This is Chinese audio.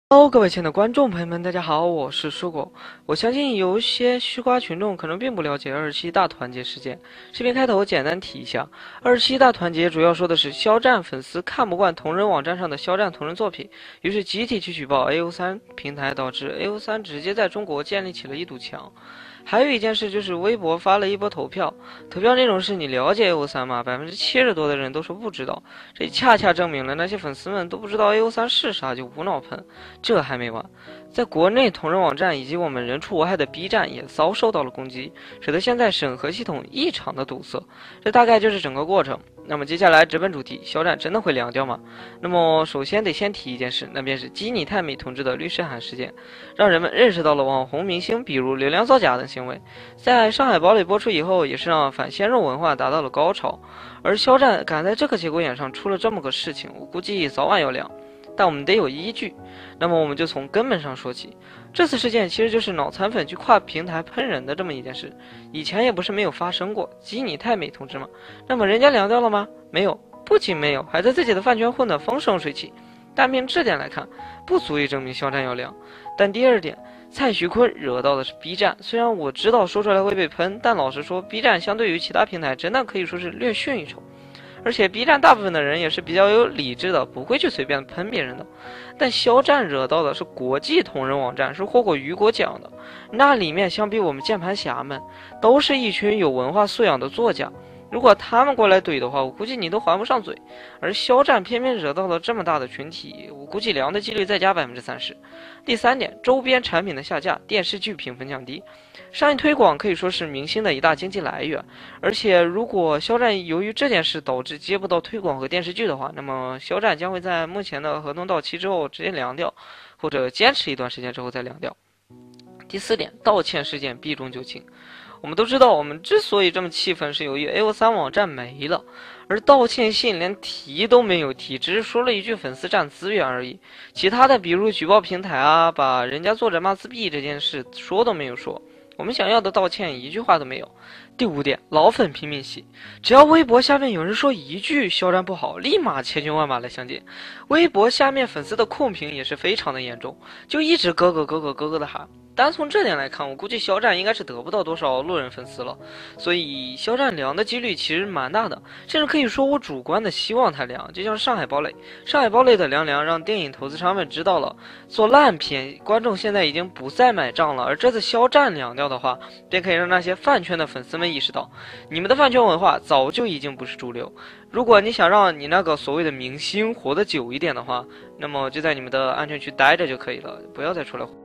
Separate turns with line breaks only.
Hello，各位亲爱的观众朋友们，大家好，我是蔬果。我相信有一些吃瓜群众可能并不了解27大团结事件。视频开头简单提一下，27大团结主要说的是肖战粉丝看不惯同人网站上的肖战同人作品，于是集体去举报 AO3 平台，导致 AO3 直接在中国建立起了一堵墙。还有一件事就是微博发了一波投票，投票内容是你了解 AO3 吗？70%多的人都说不知道，这恰恰证明了那些粉丝们都不知道 AO3 是啥就无脑喷。这还没完，在国内同人网站以及我们人畜无害的 B 站也遭受到了攻击，使得现在审核系统异常的堵塞。这大概就是整个过程。那么接下来直奔主题，肖战真的会凉掉吗？那么首先得先提一件事，那便是基尼泰美同志的律师函事件，让人们认识到了网红明星比如流量造假等行为。在上海堡垒播出以后，也是让反鲜肉文化达到了高潮。而肖战赶在这个节骨眼上出了这么个事情，我估计早晚要凉。但我们得有依据，那么我们就从根本上说起。这次事件其实就是脑残粉去跨平台喷人的这么一件事，以前也不是没有发生过。基尼泰美同志嘛，那么人家凉掉了吗？没有，不仅没有，还在自己的饭圈混得风生水起。单凭这点来看，不足以证明肖战要凉。但第二点，蔡徐坤惹到的是 B 站，虽然我知道说出来会被喷，但老实说 ，B 站相对于其他平台，真的可以说是略逊一筹。而且 B 站大部分的人也是比较有理智的，不会去随便喷别人的。但肖战惹到的是国际同人网站，是获过雨果奖的，那里面相比我们键盘侠们，都是一群有文化素养的作家。如果他们过来怼的话，我估计你都还不上嘴。而肖战偏偏惹到了这么大的群体，我估计凉的几率再加30%。第三点，周边产品的下架，电视剧评分降低。商业推广可以说是明星的一大经济来源，而且如果肖战由于这件事导致接不到推广和电视剧的话，那么肖战将会在目前的合同到期之后直接凉掉，或者坚持一段时间之后再凉掉。第四点，道歉事件避重就轻。我们都知道，我们之所以这么气愤，是由于 AO3 网站没了，而道歉信连提都没有提，只是说了一句粉丝占资源而已。其他的，比如举报平台啊，把人家作者骂自闭这件事说都没有说。我们想要的道歉一句话都没有。第五点，老粉拼命洗，只要微博下面有人说一句肖战不好，立马千军万马来相见。微博下面粉丝的控评也是非常的严重，就一直哥哥的喊。单从这点来看，我估计肖战应该是得不到多少路人粉丝了，所以肖战凉的几率其实蛮大的，甚至可以说我主观的希望他凉，就像上海堡垒的凉让电影投资商们知道了，做烂片观众现在已经不再买账了，而这次肖战凉掉的话，便可以让那些饭圈的粉丝们意识到，你们的饭圈文化早就已经不是主流。如果你想让你那个所谓的明星活得久一点的话，那么就在你们的安全区待着就可以了，不要再出来。